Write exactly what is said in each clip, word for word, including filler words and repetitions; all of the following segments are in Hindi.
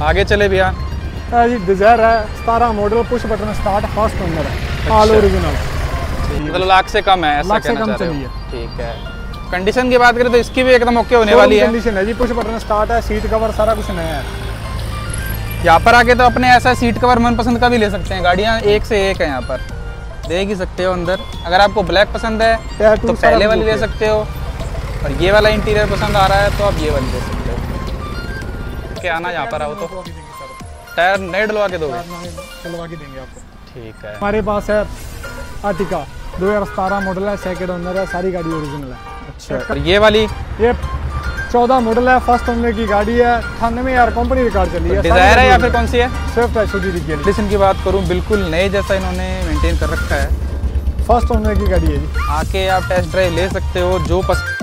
आगे चले भैया। जी डिजायर है सतारह model, push button start, first owner है, ऑल ओरिजिनल, मतलब लाख से कम है, ऐसा लाख से कहना कम चाह रहे चली हो। है। ठीक है। कंडीशन की बात करें तो इसकी भी एकदम ओके होने वाली है। कंडीशन है जी, पुश बटन स्टार्ट है, सीट कवर सारा कुछ नया है। यहाँ पर आके तो अपने ऐसा सीट कवर मनपसंद का भी ले सकते हैं, गाड़ियाँ एक से एक है यहाँ पर, देख ही सकते हो अंदर। अगर आपको ब्लैक पसंद है तो पहले वाली ले सकते हो, और ये वाला इंटीरियर पसंद आ रहा है तो आप ये वाली ले सकते हो। क्या आना यहाँ पर आओ तो टायर नए डलवा के दोगे? डलवा के देंगे आपको। ठीक है। हमारे पास है आर्टिका दो हज़ार सतारह मॉडल है, सेकंड ओनर है, सारी गाड़ी ओरिजिनल है। अच्छा, और ये वाली? ये चौदह मॉडल है, फर्स्ट ओनर की गाड़ी है, अठानवे यार कंपनी रिकॉर्ड चली है। डिजायर है या फिर कौन सी है? स्विफ्ट है, छोटी डिग्गी। कंडीशन की बात करूँ बिल्कुल नए जैसा इन्होंने मेंटेन कर रखा है। फर्स्ट ओनर की गाड़ी है जी। आके आप टेस्ट ड्राइव ले सकते हो जो पसंद।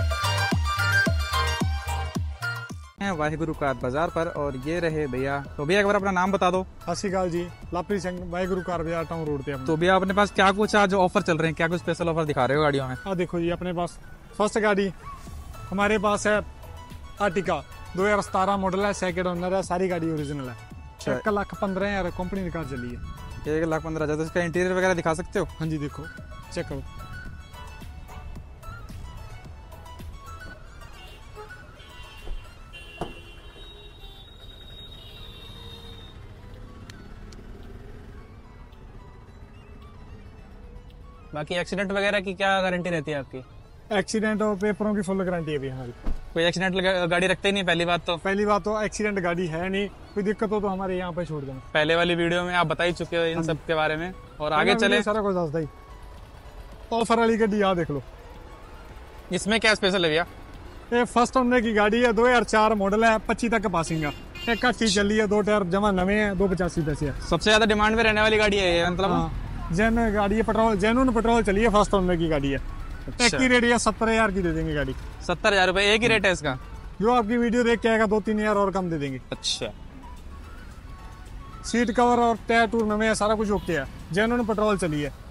वाहिगुरु कार बाजार पर, और ये रहे भैया। तो भैया एक बार अपना नाम बता दो। सत श्री अकाल जी, Lapri Singh, Waheguru car Bazaar town road पे। तो भैया अपने पास क्या कुछ आज ऑफर चल रहे हैं, क्या कुछ स्पेशल ऑफर दिखा रहे हो गाड़ियों में? हाँ देखो जी, अपने पास फर्स्ट गाड़ी हमारे पास है आर्टिका दो हज़ार सतारह मॉडल है, सेकंड ओनर है, सारी गाड़ी ओरिजिनल है। एक लाख पंद्रह हजार कंपनी रिकॉर्ड चली है। एक लाख पंद्रह हजार। तो इसका इंटीरियर वगैरह दिखा सकते हो? हाँ जी देखो, चेक करो। बाकी एक्सीडेंट वगैरह की क्या गारंटी रहती है आपकी? एक्सीडेंट और पेपरों की फुल गारंटी है भी हमारी। कोई एक्सीडेंट गाड़ी रखते ही नहीं पहली बात तो? पहली बात तो एक्सीडेंट गाड़ी है नहीं, कोई दिक्कत हो तो हमारे यहाँ पे छोड़ देना। पहले वाली वीडियो में आप बता ही चुके हो इन सब के बारे में। और आगे चले, सारा कुछ दसदा ही। ऑफर वाली गाड़ी यहाँ देख लो। इसमें क्या स्पेशल है भैया? ये फर्स्ट ओनर की गाड़ी है, दो हज़ार चार मॉडल है, पच्चीस तक पासिंग है, एक अच्छी चली है, दो टायर जमा नवे हैं, दो पचासी पैसे है। सबसे ज्यादा डिमांड में रहने वाली गाड़ी है ये, मतलब? हाँ, जैन गाड़ी है, पेट्रोल जेन्युइन पेट्रोल चली है, फर्स्ट ओनर की गाड़ी है। अच्छा। एक की रेट है सत्तर हजार की दे देंगे गाड़ी। सत्तर हजार रुपए एक ही रेट है इसका? जो आपकी वीडियो देख के आएगा दो तीन हजार और कम दे देंगे। अच्छा। सीट कवर और टायर टूर नवे है, सारा कुछ ओके है, जेन्युइन पेट्रोल चली है।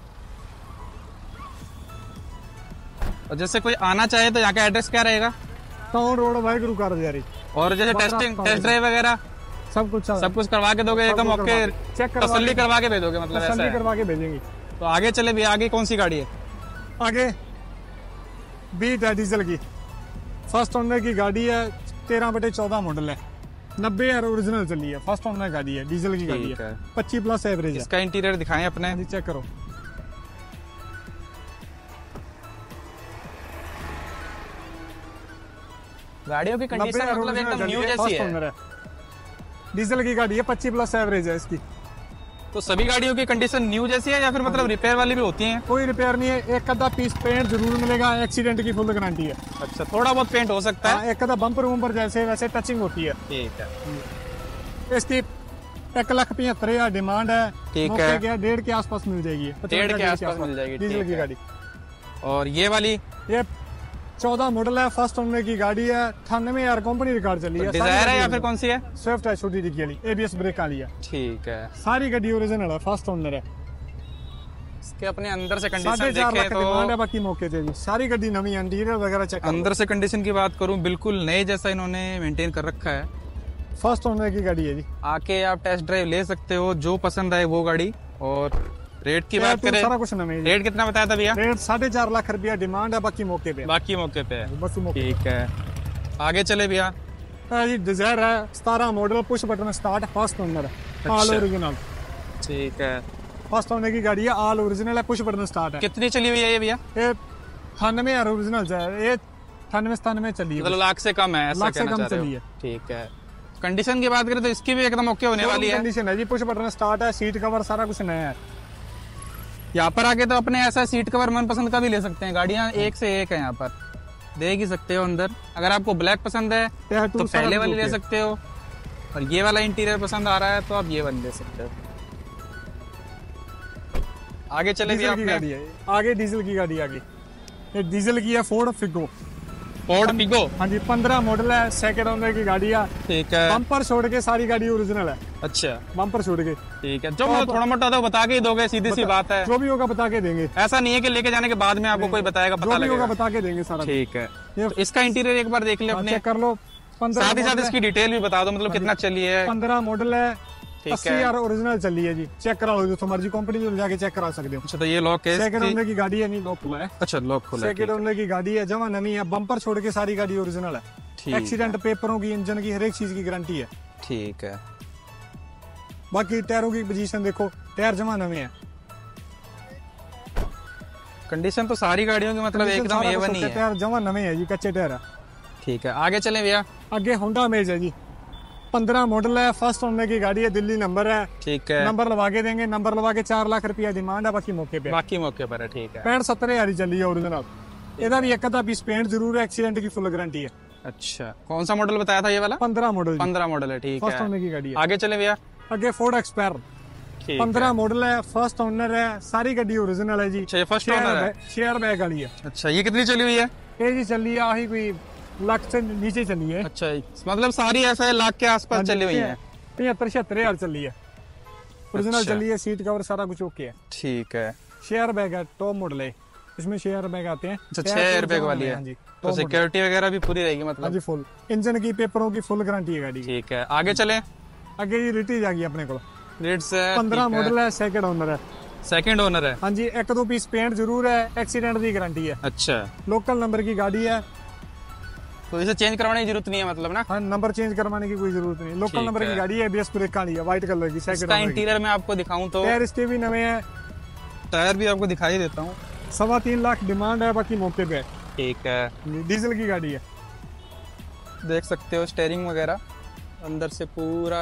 और जैसे कोई आना चाहे तो यहाँ का एड्रेस क्या रहेगा? टाउन रोड, वाहिगुरु कार बाजार। और जैसे टेस्टिंग टेस्ट ड्राइव वगैरह सब कुछ सब कुछ करवा के दोगे एकदम ओके? चेक तसल्ली करवा के भेजोगे मतलब? तसल्ली करवा के भेजेंगे। तो आगे चले भी, आगे कौन सी गाड़ी है? आगे बीट है डीजल की, फर्स्ट ओनर की गाड़ी है, तेरह बटे चौदह मॉडल है, नब्बे हजार ओरिजिनल चली है, फर्स्ट ओनर गाड़ी है, डीजल की गाड़ी है, पच्चीस प्लस एवरेज है। इसका इंटीरियर दिखाएं अपने, चेक करो। गाड़ियों की कंडीशन मतलब एकदम न्यू जैसी है। डीजल की गाड़ी है, पच्चीस प्लस एवरेज है इसकी। तो सभी गाड़ियों की कंडीशन न्यू जैसी है या फिर मतलब रिपेयर वाली भी होती हैं? कोई रिपेयर नहीं है, एक आधा पीस पेंट जरूर मिलेगा, एक्सीडेंट की फुल गारंटी है। अच्छा, थोड़ा बहुत पेंट हो सकता है? एक आधा बम्पर वम्पर जैसे वैसे टचिंग होती है। ठीक है। इसकी एक लाख पचहत्तर हजार डिमांड है। ठीक है, डेढ़ के आसपास मिल जाएगी, डेढ़ के आसपास मिल जाएगी डीजल की गाड़ी। और ये वाली? ये चौदह मॉडल है, फर्स्ट ओनर की गाड़ी है, अठानवे यार कंपनी रिकॉर्ड चली है। डिजायर है या फिर कौन सी है? स्विफ्ट है, छोटी डिग्गी वाली, एबीएस ब्रेक वाली है। ठीक है। सारी गाड़ी ओरिजिनल है, फर्स्ट ओनर है। इसके अपने अंदर से कंडीशन देखें तो डिमांड है, बाकी मौके पे सारी गाड़ी नवी, इंटीरियर वगैरह चेक। अंदर से कंडीशन की बात करूं बिल्कुल नए जैसा इन्होंने मेंटेन कर रखा है। फर्स्ट ओनर की गाड़ी है जी। आके आप टेस्ट ड्राइव ले सकते हो, जो पसंद आए वो गाड़ी। और रेट की बात करें, सारा कुछ नवे। रेट कितना बताया था भैया? रेट साढ़े चार लाख रुपया डिमांड है, बाकी मौके पे। बाकी मौके पे है, बस मौके। ठीक है। आगे चले भैया। जी डिजायर है सतारह model, push button start, first owner है, ऑल ओरिजिनल। ठीक है, फर्स्ट ओनर की गाड़ी है, ऑल ओरिजिनल है, पुश बटन स्टार्ट है। कितनी चली हुई है ये भैया? ये अठानवे यार ओरिजिनल है, ये अठानवे सतानवे चली है, मतलब लाख से कम है, ऐसा कहना चाह रहे हो? ठीक है। कंडीशन की बात करें तो इसकी भी एकदम ओके होने वाली है। कंडीशन है जी, पुश बटन स्टार्ट है, सीट कवर सारा कुछ नया है। यहाँ पर आके तो अपने ऐसा सीट कवर मनपसंद का भी ले सकते हैं, गाड़ियाँ एक से एक है यहाँ पर, देख ही सकते हो अंदर। अगर आपको ब्लैक पसंद है तो पहले वाली ले सकते हो, और ये वाला इंटीरियर पसंद आ रहा है तो आप ये वाली ले सकते हो। आगे चले भी की गाड़ी है, आगे डीजल की गाड़ी आगे, ये डीजल की है, फोर्ड फिगो। Ford Figo? हाँ जी, पंद्रह मॉडल है, सेकंड ओनर की गाड़ी है। ठीक है। बम्पर छोड़ के सारी गाड़ी ओरिजिनल है। अच्छा, बम्पर छोड़ के। ठीक है, जो तो थोड़ा मोटा तो बता के ही दोगे, सीधी सी बात है। जो भी होगा बता के देंगे, ऐसा नहीं है कि लेके जाने के बाद में आपको कोई बताएगा, पता जो भी होगा बता के देंगे सारा। ठीक है। तो इसका इंटीरियर एक बार देख ले अपने, चेक कर लो, साथ ही साथ इसकी डिटेल भी बता दो, मतलब कितना चली है। पंद्रह मॉडल है, अस्सी हजार ओरिजिनल चली है जी। चेक करा लो जो मर्जी कंपनी में जाके चेक करा सकते हो। अच्छा, तो ये लॉक है, सेकंड ओनर की गाड़ी है, नहीं लॉक खुला है। अच्छा, लॉक खुला है, सेकंड ओनर की गाड़ी है, जमा नवी है, बम्पर छोड़ के सारी गाड़ी ओरिजिनल है। एक्सीडेंट पेपरों की, इंजन की, हर एक चीज की गारंटी है। ठीक है। बाकी टायरों की पोजीशन देखो, टायर जमा नवे हैं। कंडीशन तो सारी गाड़ियों की मतलब एकदम ए वन ही है। टायर जमा नवे है जी, कच्चे टायर है। ठीक है, आगे चलें भैया। आगे होंडा अमेज है जी, पंद्रह मॉडल है, फर्स्ट ओनर की गाड़ी है, दिल्ली नंबर है। ठीक है, नंबर लगा के देंगे, नंबर लगा के चार लाख रुपया डिमांड है, बाकी मौके पे बाकी मौके पर है। ठीक है, पैंठ सत्तर हजार ही चली है ओरिजिनल। इधर भी एक आधा पीस पेंट जरूर है, एक्सीडेंट की फुल गारंटी है। अच्छा, कौन सा मॉडल बताया था ये वाला? पंद्रह मॉडल। पंद्रह मॉडल है, ठीक है, फर्स्ट ओनर की गाड़ी है। आगे चले भैया। आगे फोर्ड एक्सपायर, पंद्रह मॉडल है, फर्स्ट ओनर है, सारी गाड़ी ओरिजिनल है जी। अच्छा, ये फर्स्ट ओनर है, शेयर बैग गाड़ी है। अच्छा, ये कितनी चली हुई है? ये जी चली है आही कोई लाख से नीचे चली है। अच्छा, मतलब सारी ऐसा है लाख के आसपास चली हुई है। पचहत्तर छिहत्तर हजार चली है ओरिजिनल। अच्छा। चली है, सीट कवर सारा कुछ ओके है। ठीक है, शेयर बैग है, टॉप मॉडल है, इसमें शेयर बैग आते हैं। अच्छा, छह एयर बैग वाली है। जी, तो सिक्योरिटी वगैरह भी पूरी रहेगी मतलब? जी फुल। इंजन की, पेपरों की फुल गारंटी है गाड़ी की। ठीक है, आगे चले। आगे ये रिटीज आ गई अपने को, रेट्स है, पंद्रह मॉडल है, सेकंड ओनर है। सेकंड ओनर है, हाँ जी। एक दो पीस पेंट जरूर है, एक्सीडेंट की गारंटी है। अच्छा, लोकल नंबर की गाड़ी है, तो इसे चेंज करवाने की जरूरत नहीं है मतलब ना? हाँ, नंबर चेंज करवाने की कोई जरूरत नहीं। लोकल नंबर की गाड़ी है, एबीएस ब्रेक काली है, व्हाइट कलर की। सेकंड इसका इंटीरियर में आपको दिखाऊं तो टायर इसके भी नवे हैं, टायर भी आपको दिखाई देता हूँ। सवा तीन लाख डिमांड है, बाकी मौके पे। ठीक है, डीजल की गाड़ी है, देख सकते हो स्टेयरिंग वगैरह अंदर से पूरा।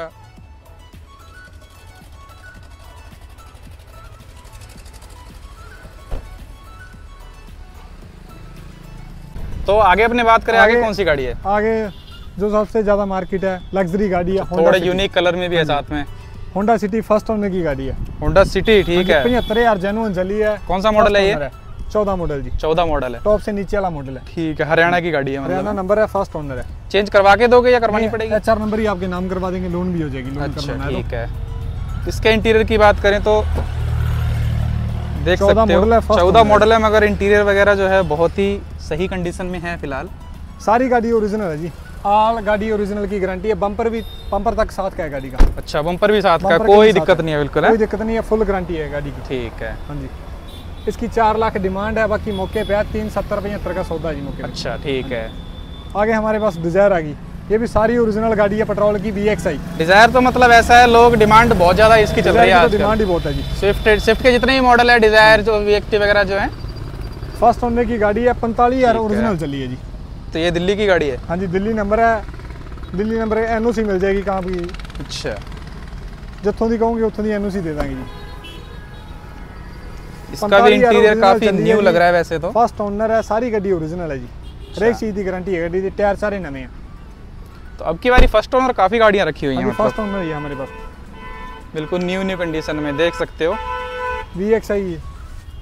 तो आगे अपने बात करें, आगे, आगे कौन सी गाड़ी है? आगे जो सबसे ज्यादा मार्केट है, लग्जरी गाड़ी है, थोड़ा यूनिक कलर में भी है साथ में। होंडा सिटी फर्स्ट ओनर की गाड़ी है। होंडा सिटी, ठीक है, पचहत्तर हजार जेन्युइन चली है। कौन सा मॉडल है ये? चौदह मॉडल जी। चौदह मॉडल है, टॉप से नीचे वाला मॉडल है। ठीक है, हरियाणा की गाड़ी है, हरियाणा नंबर है, फर्स्ट ओनर है। चेंज करवा के दोगे या करवानी पड़ेगी? चार नंबर ही आपके नाम करवा देंगे, लोन भी हो जाएगी। लोन अच्छा, ठीक है। इसके इंटीरियर की बात करें तो देख सकते हो चौदह मॉडल है, मगर इंटीरियर वगैरह जो है बहुत ही सही कंडीशन में है फिलहाल। सारी गाड़ी ओरिजिनल है जी, ऑल गाड़ी ओरिजिनल की गारंटी है। बम्पर भी, बम्पर तक साथ का है गाड़ी का। अच्छा, बम्पर भी साथ का, कोई दिक्कत नहीं है बिल्कुल? कोई दिक्कत नहीं है, फुल गारंटी है गाड़ी की। ठीक है, हाँ जी। इसकी चार लाख डिमांड है, बाकी मौके पे है तीन सत्तर पचहत्तर का सौदा जी मौके। अच्छा, ठीक है। आगे हमारे पास डिजायर आ गई, ये भी सारी ओरिजिनल गाड़ी है, पेट्रोल की, वी एक्स आई। डिजायर तो मतलब ऐसा है, लोग डिमांड बहुत ज्यादा इसकी चल रही है, डिमांड ही बहुत है जी। स्विफ्ट स्विफ्ट के जितने भी मॉडल है, डिजायर जो वी एक्स वगैरह जो है, फर्स्ट ओनर की गाड़ी है, पैंतालीस हजार ओरिजिनल चली है जी। तो ये दिल्ली की गाड़ी है? हाँ जी, दिल्ली नंबर है, दिल्ली नंबर एनओसी मिल जाएगी कहाँ की। अच्छा, जितों दी कहूँगी उतों दी एनओसी दे देंगे जी। इसका भी इंटीरियर काफी न्यू लग रहा है वैसे तो। फर्स्ट ओनर है, सारी गाड़ी ओरिजिनल है जी, हर एक चीज की गारंटी है गाड़ी दी, टायर सारे नए हैं। तो अब की बारी फर्स्ट ओनर काफी गाड़ियां रखी हुई हैं, फर्स्ट ओनर है हमारे पास, बिल्कुल न्यू न्यू कंडीशन में, देख सकते हो। वी एक्स आई है।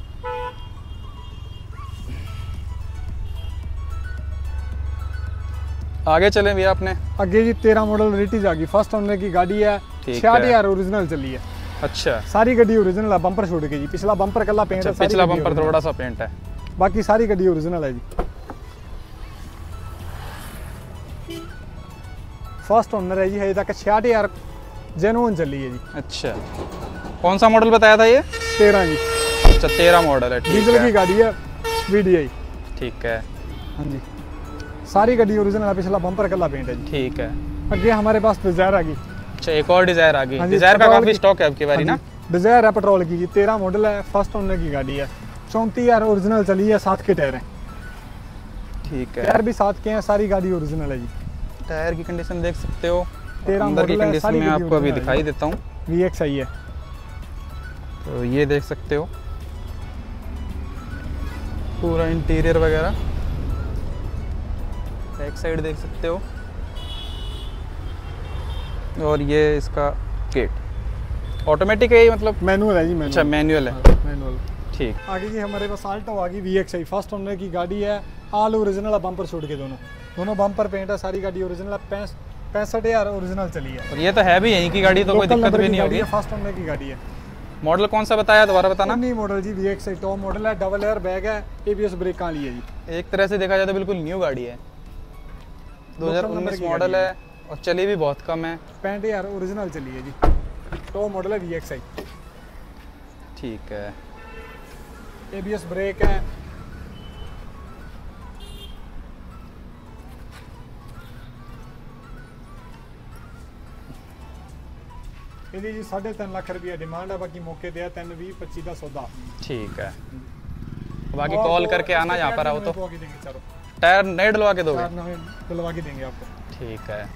आगे चलें भैया अपने। आगे जी तेरह मॉडल रिटीज आ गई, फर्स्ट ओनर की गाड़ी है, छियाठ हजार ओरिजिनल चली है। अच्छा, सारी गाड़ी ओरिजिनल है, बम्पर छोड़ के जी। पिछला बम्पर कल्ला पेंट है, पिछला बम्पर थोड़ा सा पेंट है, बाकी सारी गाड़ी ओरिजिनल है जी। फर्स्ट ओनर है जी, है तक छियाठ हजार जेन्युइन चली है जी। अच्छा, कौन सा मॉडल बताया था ये? तेरह जी। अच्छा, तेरह मॉडल है, डीजल की गाड़ी है, वीडीआई। ठीक है, हाँ जी, सारी गाड़ी ओरिजिनल है, पिछला बम्पर कल्ला पेंट है जी। ठीक है। आगे हमारे पास डिजायर आ गई। अच्छा, एक और डिजायर आ गई। डिजायर का काफी स्टॉक है आपकी बारी ना? डिजायर है पेट्रोल की जी, तेरह मॉडल है, फर्स्ट ओनर की गाड़ी है, चौंतीस हजार ओरिजिनल चली है, सात के टायर है। ठीक है, टायर भी सात के हैं, सारी गाड़ी ओरिजिनल है जी। टायर की कंडीशन देख सकते हो, तेरह अंदर की मॉडल है, कंडीशन सारी में गाड़ी आपको अभी ओरिजिनल दिखाई देता हूँ। वी एक्स आई है, तो ये देख सकते हो पूरा इंटीरियर वगैरह, बैक साइड देख सकते हो, और ये इसका गेट ऑटोमेटिक है मतलब? मैनुअल है जी, मैनुअल। अच्छा, मैनुअल है, मैनुअल। ठीक। आगे जी हमारे पास आल्टो आ गई, V X I, first owner की गाड़ी है, ऑल ओरिजिनल है, बम्पर छोड़ के दोनों दोनों बम्पर पेंट है, सारी गाड़ी ओरिजिनल है, पैंसठ हजार ओरिजिनल चली है। और ये तो है भी यहीं की गाड़ी, तो कोई दिक्कत भी नहीं होगी। फर्स्ट ओनर की गाड़ी है। मॉडल कौन सा बताया, दोबारा बताना? नहीं मॉडल जी, V X I top model है, डबल एयर बैग है, एबीएस ब्रेक कहाँ ली है जी। एक तरह से देखा जाए तो बिल्कुल न्यू गाड़ी है, दो हज़ार उन्नीस मॉडल है और चली भी बहुत कम है। पैंठ हज़ार ओरिजिनल चली है जी। टॉप मॉडल है वी एक्स आई। ठीक है। ए बी एस ब्रेक है। ਇਹਦੀ ਜੀ साढ़े तीन लाख रुपया डिमांड है, बाकी मौके पे है तीन बीस पच्चीस का सौदा। ठीक है। बाकी कॉल करके आना यहाँ पर आओ तो। देंगे टायर नए डलवा के दोगे? नए डलवा के देंगे आपको। ठीक है।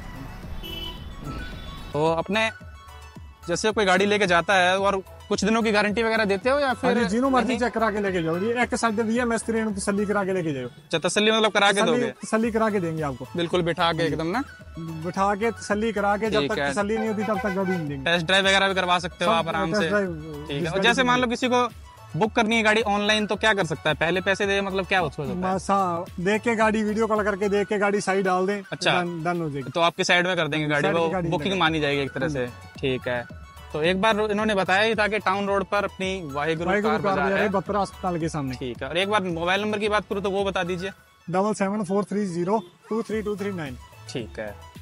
तो अपने जैसे कोई गाड़ी लेके जाता है और कुछ दिनों की गारंटी वगैरह देते हो या फिर जिन्हों मर्जी चेक करा के लेके जाओ जी। एक side V M S three तसल्ली करा के लेके जाओ। अच्छा, तसल्ली मतलब करा के दोगे? तसल्ली करा के देंगे आपको, बिल्कुल बिठा के एकदम ना, बिठा के तसल्ली करा के। जब तक तसल्ली नहीं होती तब तक गाड़ी नहीं देंगे। टेस्ट ड्राइव वगैरह भी करवा सकते हो आप आराम से। ठीक है। और जैसे मान लो किसी को बुक करनी है गाड़ी ऑनलाइन तो क्या कर सकता है? पहले पैसे दे, मतलब क्या उसको देख के गाड़ी वीडियो कॉल करके देख के गाड़ी साइड डाल दें। अच्छा, डन हो जाएगी। तो आपके साइड में कर देंगे गाड़ी, वो बुकिंग मानी जाएगी एक तरह से। ठीक है। तो एक बार इन्होंने बताया ही था कि टाउन रोड पर अपनी वाहिगुरु कार बाजार है, बत्रा अस्पताल के सामने। ठीक है। और एक बार मोबाइल नंबर की बात करूँ तो वो बता दीजिए। Double seven four three zero two three two three nine. ठीक है।